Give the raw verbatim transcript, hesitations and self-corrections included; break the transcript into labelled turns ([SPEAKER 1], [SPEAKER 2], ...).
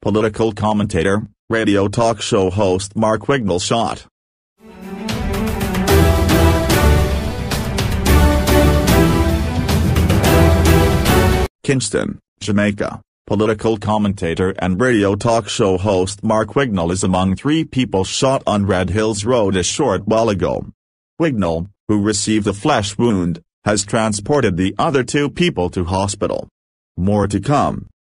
[SPEAKER 1] Political commentator, radio talk show host Mark Wignall shot. Kingston, Jamaica. Political commentator and radio talk show host Mark Wignall is among three people shot on Red Hills Road a short while ago. Wignall, who received a flesh wound, has transported the other two people to hospital. More to come.